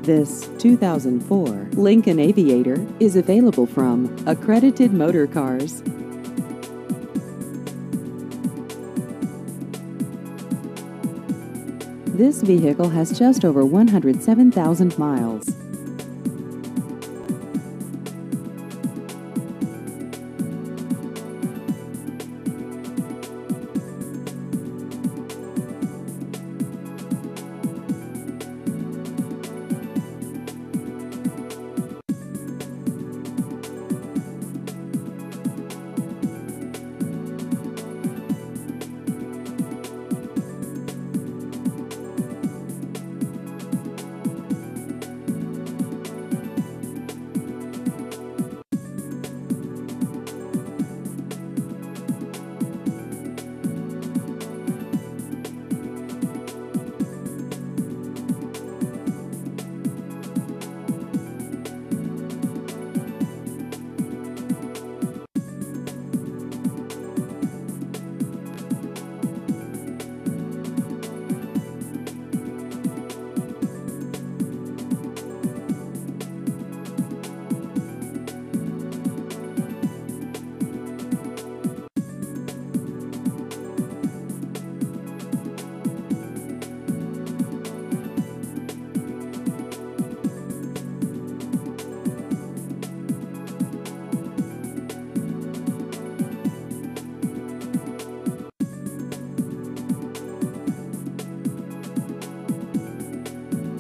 This 2004 Lincoln Aviator is available from Accredited Motorcars. This vehicle has just over 107,000 miles.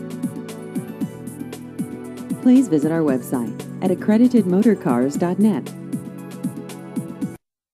Please visit our website at accreditedmotorcars.net.